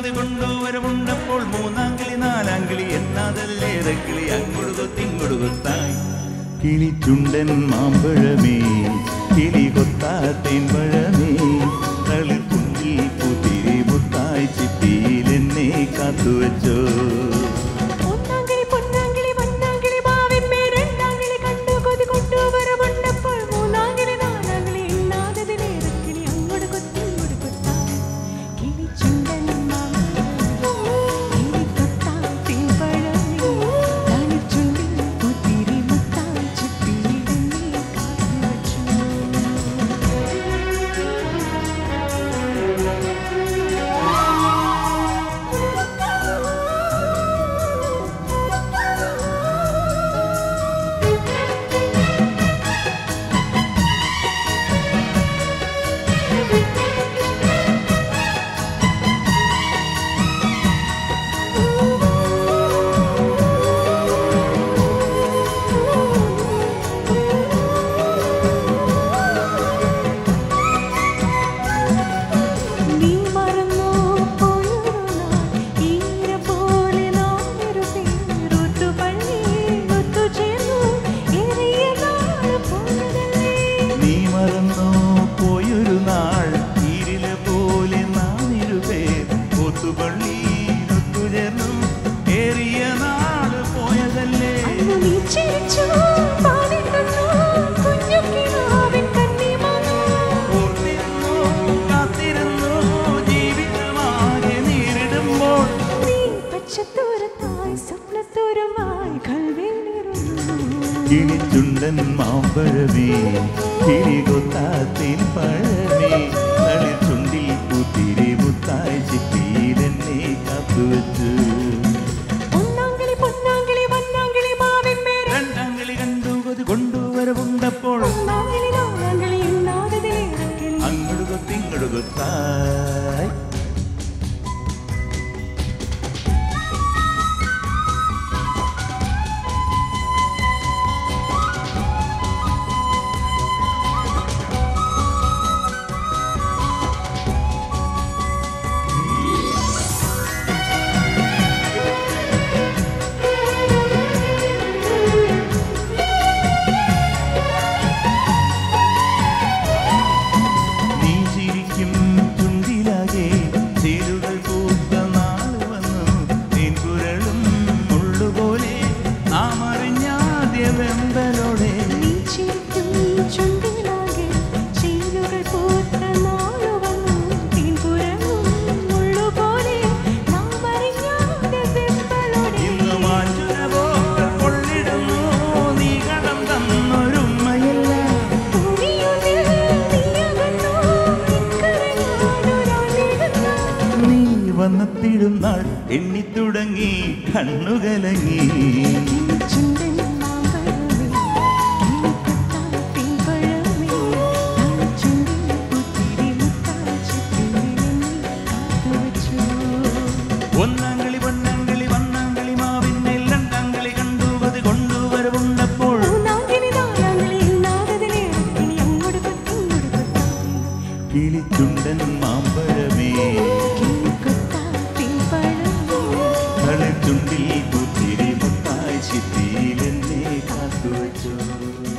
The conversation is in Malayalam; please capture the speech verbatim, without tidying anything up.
കൊതി കൊണ്ടുവരവുണ്ടപ്പോൾ മൂന്നാങ്കിളി നാലാങ്കിളി എന്നാതല്ലേറക്കിളി അങ്ങൊടുകൊത്തിങ്ങൊടു കൊത്തായി കിളി ചുണ്ടൻ മാമ്പഴമേ കിളി കൊത്താത്തേൻ പഴമേ തളി കുഞ്ഞി പുതിരി മുത്തായി ചിപ്പിയിൽ എന്നെ കാത്തുവച്ചോ കിളി ചുണ്ടൻ മാമ്പഴമേ കിളി കൊത്താത്തേൻ പഴമേ തളി ചുണ്ടിൽ പുത്തിരി മുത്തായി ചിപ്പിയിൽ എന്നെ കാത്തുവച്ചു രണ്ടാങ്കിളി കണ്ടു കൊതി കൊണ്ടുവരവുണ്ടപ്പോൾ അങ്ങോട്ട് കൊത്തിങ്ങോട്ട് കൊത്തായി വന്നെത്തിടുന്നാൾ എണ്ണിത്തുടങ്ങി കണ്ണുകലങ്ങി ഒന്നാങ്കളി പൊന്നാങ്കളി വന്നാങ്കളി മാവിന്മേൽ രണ്ടാങ്കളി കണ്ടു കൊതി കൊണ്ടുവരവുണ്ടപ്പോൾ കിളിച്ചുണ്ടൻ മാമ്പഴമേ ചുണ്ടിൽ പുത്തിരി മുത്തായി ചിപ്പിയിൽ എന്നെ കാത്തുവച്ചു.